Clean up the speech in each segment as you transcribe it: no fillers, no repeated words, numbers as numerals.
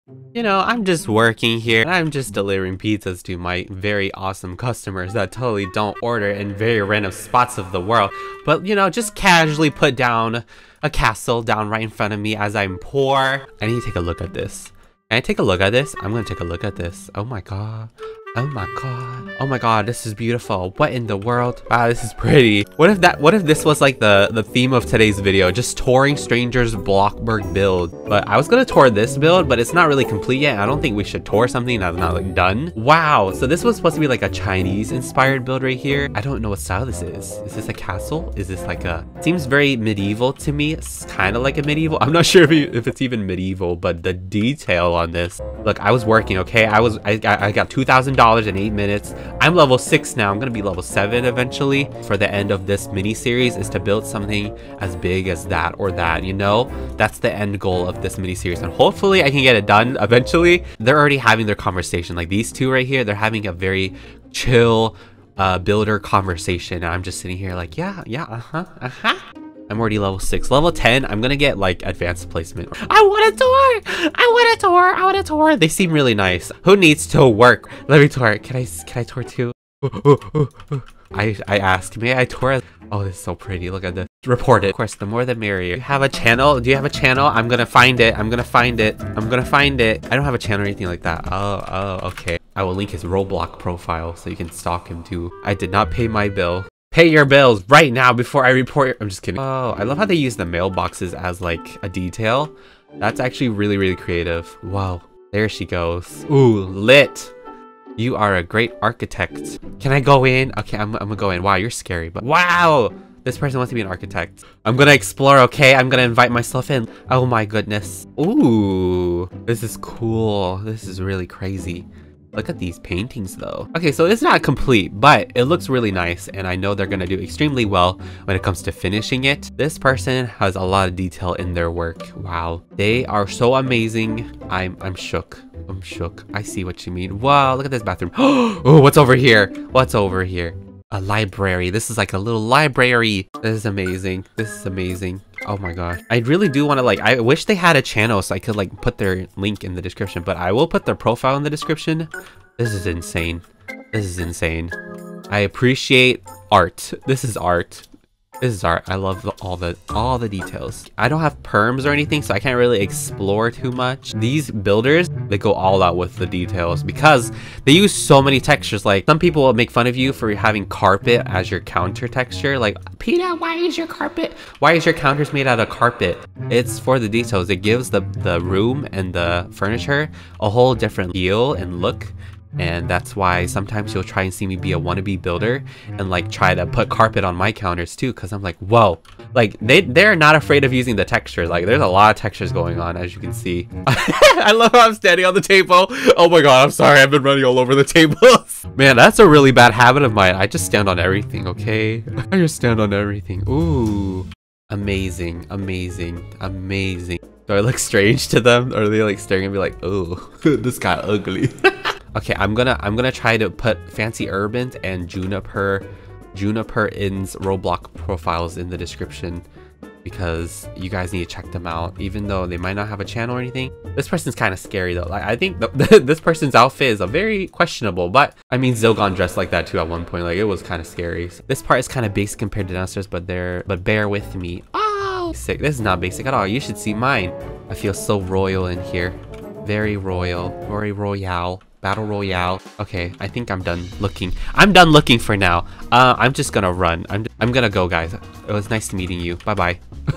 You know, I'm just working here and I'm just delivering pizzas to my very awesome customers that totally don't order in very random spots of the world. But, you know, just casually put down a castle down right in front of me as I'm poor. I need to take a look at this. Can I take a look at this? I'm gonna take a look at this. Oh my god. Oh my god. Oh my god, this is beautiful. What in the world? Wow, this is pretty. What if this was like the theme of today's video? Just touring strangers Bloxburg build. But I was gonna tour this build, but it's not really complete yet. I don't think we should tour something that's not like done. Wow, so this was supposed to be like a Chinese inspired build right here. I don't know what style this is. Is this a castle? Is this like a, seems very medieval to me. It's kind of like a medieval. I'm not sure if it's even medieval, but the detail on this. Look, I was working, okay? I got $2,000 in 8 minutes. I'm level 6 now. I'm gonna be level 7 eventually. For the end of this mini series is to build something as big as that or that, you know? That's the end goal of this mini series, and hopefully I can get it done eventually. They're already having their conversation. Like these two right here, they're having a very chill builder conversation, and I'm just sitting here like, yeah, I'm already level 6. Level 10, I'm gonna get like advanced placement. I want a tour! I want a tour! I want a tour! They seem really nice. Who needs to work? Let me tour. Can I tour too? I asked, may I tour? Oh, this is so pretty. Look at this. Report it. Of course, the more the merrier. You have a channel? Do you have a channel? I'm gonna find it. I'm gonna find it. I'm gonna find it. I don't have a channel or anything like that. Oh, okay. I will link his Roblox profile so you can stalk him too. I did not pay my bill. Pay your bills right now before I report. I'm just kidding. Oh, I love how they use the mailboxes as like a detail. That's actually really, really creative. Wow. There she goes. Ooh, lit. You are a great architect. Can I go in? Okay, I'm gonna go in. Wow, you're scary, but wow. This person wants to be an architect. I'm gonna explore, okay? I'm gonna invite myself in. Oh my goodness. Ooh, this is cool. This is really crazy. Look at these paintings though. Okay, so it's not complete, but it looks really nice, and I know they're gonna do extremely well when it comes to finishing it. This person has a lot of detail in their work. Wow, they are so amazing. I'm shook. I'm shook. I see what you mean. Wow, look at this bathroom. Oh, what's over here? What's over here? A library. This is like a little library. This is amazing. This is amazing. Oh my gosh. I really do want to like, I wish they had a channel so I could like put their link in the description, but I will put their profile in the description. This is insane. This is insane. I appreciate art. This is art. This is art. I love all the details. I don't have perms or anything, so I can't really explore too much. These builders, they go all out with the details because they use so many textures. Like some people will make fun of you for having carpet as your counter texture. Like, Peter, why is your counters made out of carpet? It's for the details. It gives the room and the furniture a whole different feel and look. And that's why sometimes you'll try and see me be a wannabe builder and like try to put carpet on my counters too, because I'm like, whoa, like they're not afraid of using the texture. Like there's a lot of textures going on, as you can see. I love how I'm standing on the table. Oh my god, I'm sorry, I've been running all over the tables. Man, that's a really bad habit of mine. I just stand on everything, okay? I just stand on everything. Ooh, amazing, amazing, amazing. Do I look strange to them? Or are they like staring at me like, oh, this guy ugly? Okay, I'm gonna try to put Fancy Urbans and Juniper Inn's Roblox profiles in the description because you guys need to check them out. Even though they might not have a channel or anything, this person's kind of scary though. Like I think this person's outfit is a very questionable, but I mean Zilgon dressed like that too at one point. Like it was kind of scary. This part is kind of basic compared to downstairs, but bear with me. Oh, sick. This is not basic at all. You should see mine. I feel so royal in here. Very royal. Very royale. Battle Royale. Okay, I think I'm done looking. I'm done looking for now. I'm just gonna run. I'm gonna go, guys. It was nice meeting you. Bye-bye.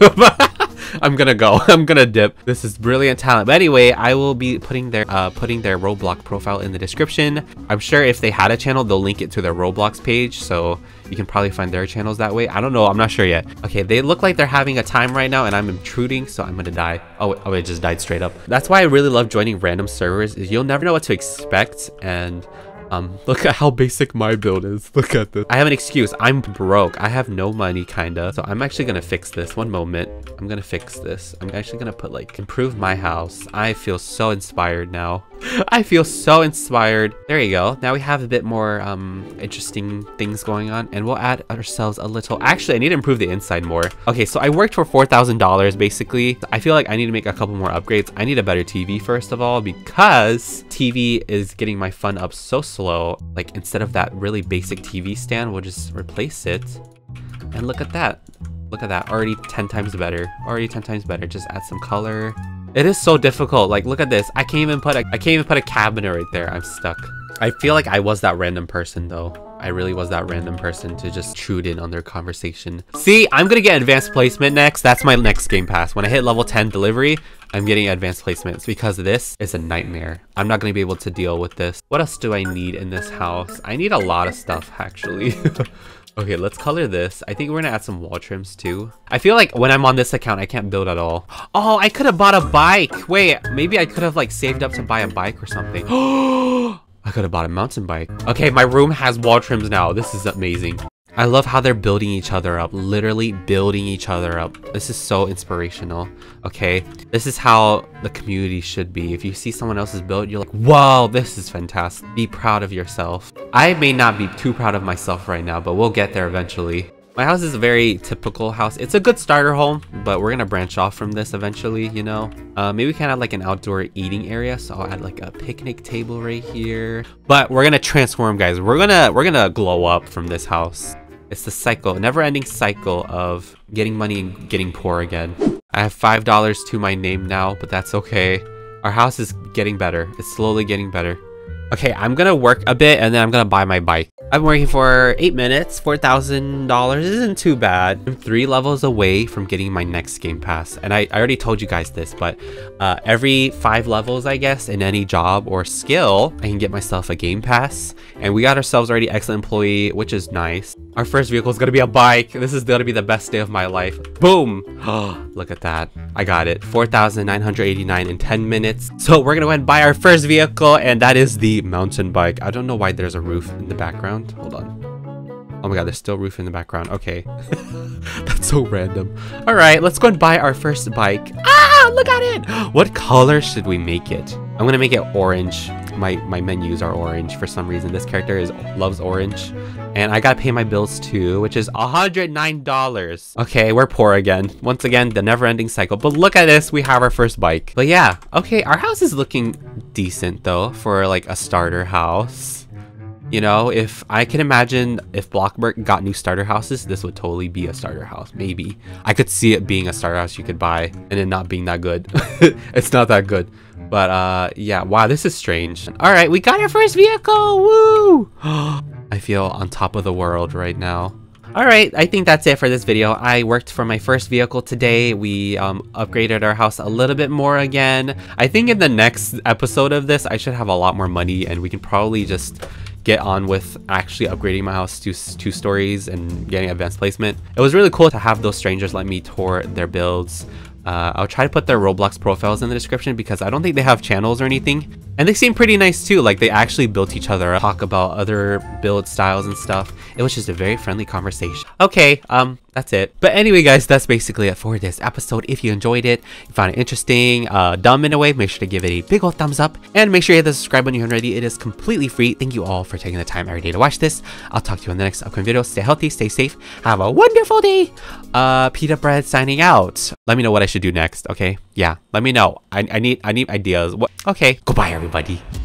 I'm gonna go. I'm gonna dip. This is brilliant talent. But anyway, I will be putting their Roblox profile in the description. I'm sure if they had a channel, they'll link it to their Roblox page, so you can probably find their channels that way. I don't know. I'm not sure yet. Okay, they look like they're having a time right now, and I'm intruding, so I'm gonna die. Oh, it just died straight up. That's why I really love joining random servers. Is you'll never know what to expect, and Look at how basic my build is. Look at this. I have an excuse. I'm broke. I have no money, kinda. So I'm actually gonna fix this. One moment. I'm gonna fix this. I'm actually gonna put like, improve my house. I feel so inspired now. I feel so inspired. There you go. Now we have a bit more interesting things going on, and we'll add ourselves a little. Actually, I need to improve the inside more. Okay, so I worked for $4,000 basically. I feel like I need to make a couple more upgrades. I need a better TV first of all, because TV is getting my fun up so slow. Like, instead of that really basic TV stand, we'll just replace it. And look at that. Look at that. Already 10 times better. Already 10 times better. Just add some color. It is so difficult. Like, look at this. I can't even put a cabinet right there. I'm stuck. I feel like I was that random person though. I really was that random person to just intrude in on their conversation. See, I'm gonna get advanced placement next. That's my next game pass. When I hit level 10 delivery, I'm getting advanced placements because this is a nightmare. I'm not gonna be able to deal with this. What else do I need in this house? I need a lot of stuff actually. Okay, let's color this. I think we're gonna add some wall trims too. I feel like when I'm on this account, I can't build at all. Oh, I could have bought a bike. Wait, maybe I could have like saved up to buy a bike or something. Oh, I could have bought a mountain bike. Okay, my room has wall trims now. This is amazing. I love how they're building each other up, literally building each other up. This is so inspirational, okay? This is how the community should be. If you see someone else's build, you're like, wow, this is fantastic. Be proud of yourself. I may not be too proud of myself right now, but we'll get there eventually. My house is a very typical house. It's a good starter home, but we're gonna branch off from this eventually, you know? Maybe we can add like an outdoor eating area. So I'll add like a picnic table right here. But we're gonna transform, guys. We're gonna glow up from this house. It's the cycle, never-ending cycle of getting money and getting poor again. I have $5 to my name now, but that's okay. Our house is getting better. It's slowly getting better. Okay, I'm gonna work a bit and then I'm gonna buy my bike. I've been working for 8 minutes, $4,000 isn't too bad. I'm 3 levels away from getting my next game pass. And I already told you guys this, but every 5 levels, I guess, in any job or skill, I can get myself a game pass. And we got ourselves already excellent employee, which is nice. Our first vehicle is gonna be a bike. This is gonna be the best day of my life. Boom! Oh, look at that. I got it. 4,989 in 10 minutes. So we're gonna go ahead and buy our first vehicle, and that is the mountain bike. I don't know why there's a roof in the background. Hold on. Oh my god, there's still a roof in the background. Okay. That's so random. Alright, let's go and buy our first bike. Ah, look at it! What color should we make it? I'm gonna make it orange. My menus are orange for some reason. This character loves orange. And I gotta pay my bills too, which is $109. Okay, we're poor again. Once again, the never-ending cycle. But look at this, we have our first bike. But yeah, okay, our house is looking decent though for like a starter house. You know, if I can imagine if Bloxburg got new starter houses, this would totally be a starter house. Maybe. I could see it being a starter house you could buy and it not being that good. It's not that good. But yeah, wow, this is strange. All right, we got our first vehicle. Woo! I feel on top of the world right now. All right, I think that's it for this video. I worked for my first vehicle today. We upgraded our house a little bit more again. I think in the next episode of this, I should have a lot more money and we can probably just get on with actually upgrading my house to 2 stories and getting advanced placement. It was really cool to have those strangers let me tour their builds. I'll try to put their Roblox profiles in the description because I don't think they have channels or anything. And they seem pretty nice too, like they actually built each other up, talk about other build styles and stuff. It was just a very friendly conversation. Okay, that's it. But anyway guys, that's basically it for this episode. If you enjoyed it, you found it interesting, dumb in a way, make sure to give it a big old thumbs up. And make sure you hit the subscribe button if you haven't already. It is completely free. Thank you all for taking the time every day to watch this. I'll talk to you in the next upcoming video. Stay healthy, stay safe, have a wonderful day. Pita Bread signing out. Let me know what I should do next, okay? Yeah, let me know. I need ideas. What? Okay, goodbye everybody.